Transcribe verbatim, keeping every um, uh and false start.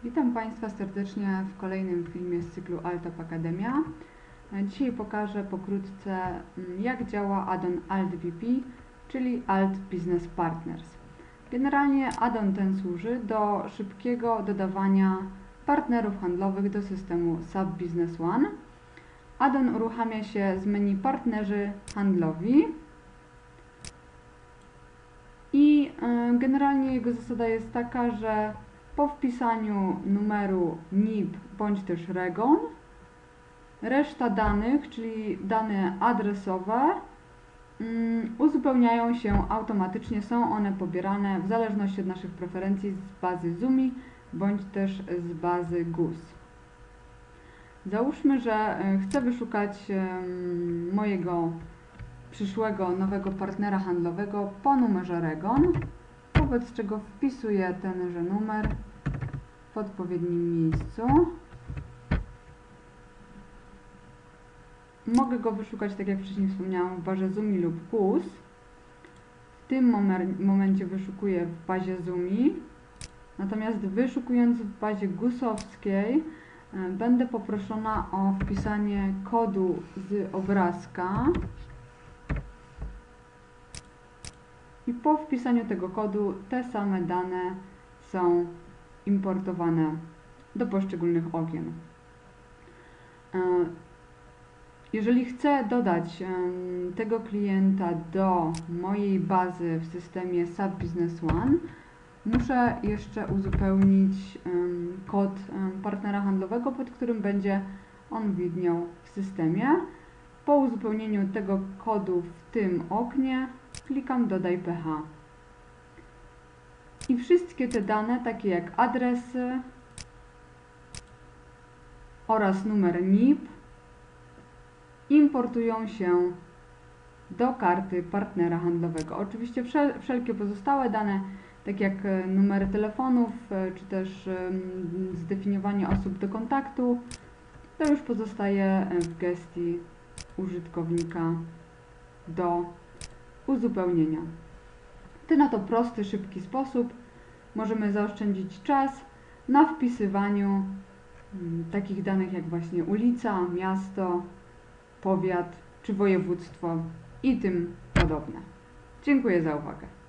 Witam Państwa serdecznie w kolejnym filmie z cyklu AltApp Akademia. Dzisiaj pokażę pokrótce, jak działa add-on AltVP, czyli Alt Business Partners. Generalnie add-on ten służy do szybkiego dodawania partnerów handlowych do systemu SAP Business One. Add-on uruchamia się z menu Partnerzy handlowi i generalnie jego zasada jest taka, że po wpisaniu numeru N I P bądź też REGON, reszta danych, czyli dane adresowe, um, uzupełniają się automatycznie, są one pobierane w zależności od naszych preferencji z bazy ZUMI bądź też z bazy G U S. Załóżmy, że chcę wyszukać um, mojego przyszłego nowego partnera handlowego po numerze REGON, wobec czego wpisuję tenże numer w odpowiednim miejscu. Mogę go wyszukać, tak jak wcześniej wspomniałam, w bazie ZUMI lub G U S. W tym momencie wyszukuję w bazie ZUMI, natomiast wyszukując w bazie gusowskiej będę poproszona o wpisanie kodu z obrazka. I po wpisaniu tego kodu te same dane są importowane do poszczególnych okien. Jeżeli chcę dodać tego klienta do mojej bazy w systemie SAP Business One, muszę jeszcze uzupełnić kod partnera handlowego, pod którym będzie on widniał w systemie. Po uzupełnieniu tego kodu w tym oknie klikam Dodaj P H. I wszystkie te dane, takie jak adresy oraz numer N I P, importują się do karty partnera handlowego. Oczywiście wszel wszelkie pozostałe dane, tak jak numery telefonów, czy też zdefiniowanie osób do kontaktu, to już pozostaje w gestii użytkownika do uzupełnienia. W ten oto prosty, szybki sposób możemy zaoszczędzić czas na wpisywaniu takich danych jak właśnie ulica, miasto, powiat czy województwo i tym podobne. Dziękuję za uwagę.